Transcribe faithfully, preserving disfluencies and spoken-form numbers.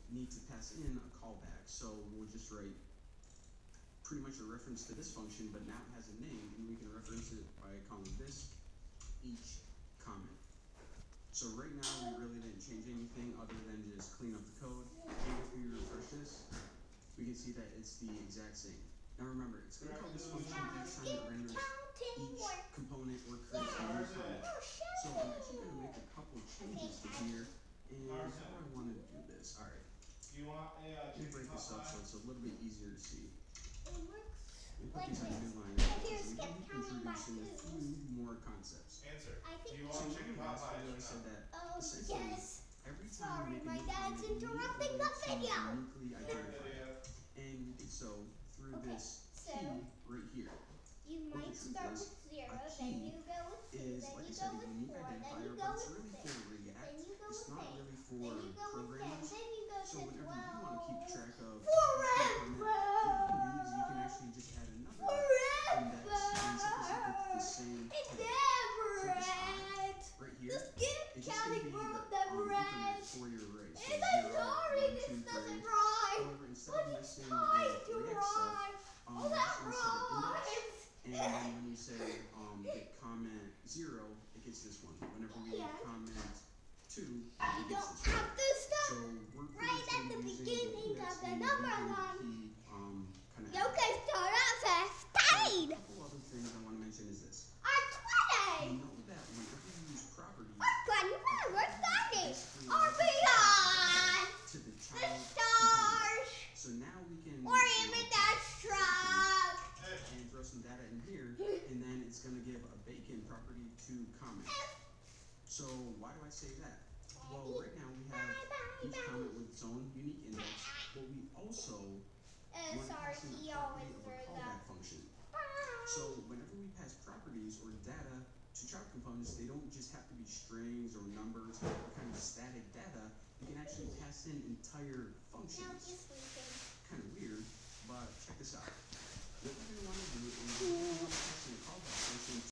need to pass in a callback. So we'll just write pretty much a reference to this function, but now it has a name, and we can reference it by calling this each comment. So right now we really didn't change anything other than just clean up the code. And if we refresh this, we can see that it's the exact same. Now remember, it's going to call this function each time it renders each component or creates a new comment. So I'm actually going to make a couple changes to here, and how do I want to do this? All right. Do you want a uh, Let me break this up so it's a little bit easier to see. It works Let me put these like on this. new line And because here's we skip can counting by introduce in a twos. few more concepts. Answer. I Do think you So want in chicken the pot last pie? video I said that Oh, essentially yes. every time Sorry, we make a my new dad's comment, we need interrupting to the to video. uniquely Good identify it. video. And we did so through Okay, this so key right here. you Well, the might truth start is, with zero, a then key you go with two, is, then like I you said, go a with unique four, then identifier, you but go it's with really six, for React. then you go It's with not eight, really for then you go with ten, programmers. then you go So to whenever twelve. you want to keep track of Forever! each comment, what you can do is you can actually just add another index and set this equal to the same It header. never So this I ends. right The here, skip it's just going to counting be the rule um, never increment ends. for your array. So And I'm zero, sorry, one, this two, doesn't three. rhyme. However, instead But of it's messing trying with to React stuff, rhyme. um, Oh, we're that just going to set an index. rhymes. And then when you say um, get comment zero, it gets this one. Whenever we Yeah. comment two, You it gets don't this one. have to stop. So we're pretty Right much at gonna the be using beginning index of the and number leaving line. key, um, kind of You can start at So, fifteen a couple other things I want to mention is this. or You twenty know that whenever you use properties, or twenty-five or thirty basically or references beyond to the the child component. stars So now we can or you even know, that truck. and throw some data in here, and then it's going to give a bacon property to comment. So why do I say that? Well, right now we have each comment with its own unique index, but we also Uh, want to sorry, pass in he a always property of a throws callback that. function. So whenever we pass properties or data to child components, they don't just have to be strings or numbers or kind of static data. We can actually pass in entire Now functions. he's sleeping.